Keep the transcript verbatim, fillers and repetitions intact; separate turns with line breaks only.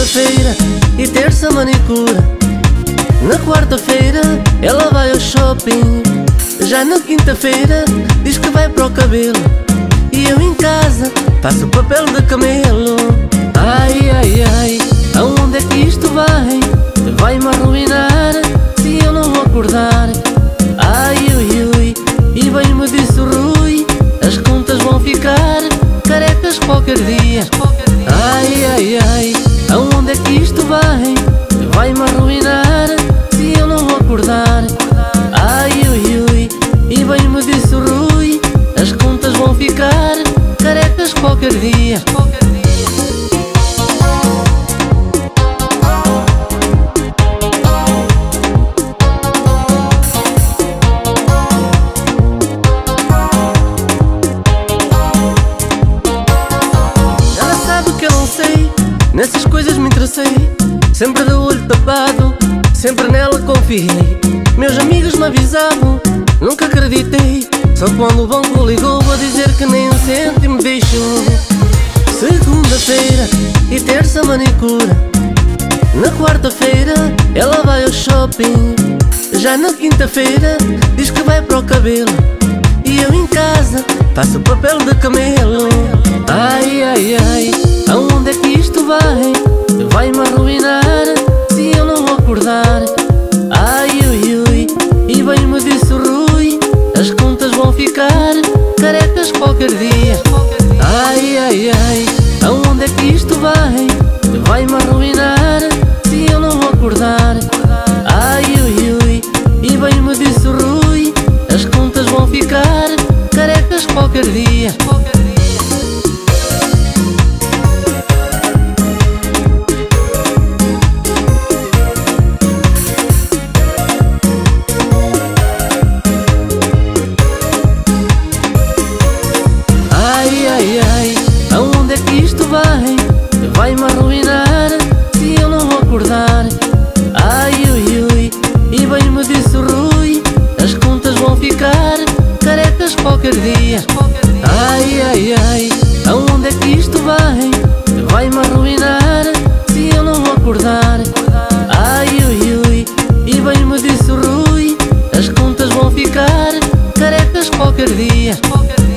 segunda-feira e terça manicura. Na quarta-feira ela vai ao shopping. Já na quinta-feira diz que vai para o cabelo. E eu em casa faço papel de camelo. Ai, ai, ai, aonde é que isto vai? Vai-me arruinar se eu não vou acordar. Ai, ui, ui, e bem me disse o Rui, as contas vão ficar carecas qualquer dia. Ai, ai, ai, aonde é que isto vai? Vai-me arruinar se eu não vou acordar. Ai, ui, ui, e bem me disse o Rui, as contas vão ficar carecas qualquer dia. Ela sabe que eu não sei, nessas coisas me interessei. Sempre de olho tapado, sempre nela confiei. Meus amigos me avisavam, nunca acreditei. Só quando o banco ligou a dizer que nem um cêntimo deixou. Segunda-feira e terça manicura. Na quarta-feira ela vai ao shopping. Já na quinta-feira diz que vai para o cabelo. E eu em casa faço papel de camelo. Ai, ai, ai, aonde é que isto vai? Vai-me arruinar se eu não vou acordar. Ai, ui, ui, e bem me disse o Rui, as contas vão ficar carecas qualquer dia. Ai, ai, ai, aonde é que isto vai? Vai-me arruinar se eu não vou acordar. Ai, ui, ui, e bem me disse o Rui, as contas vão ficar carecas qualquer dia. Ai, ai, aonde é que isto vai? Vai-me arruinar se eu não vou acordar. Ai, ui, ui, e bem me disse o Rui, as contas vão ficar carecas qualquer dia. Ai, ai, ai, aonde é que isto vai? Vai-me arruinar se eu não vou acordar. Ai, ui, ui, e bem me disse o Rui, as contas vão ficar carecas qualquer dia.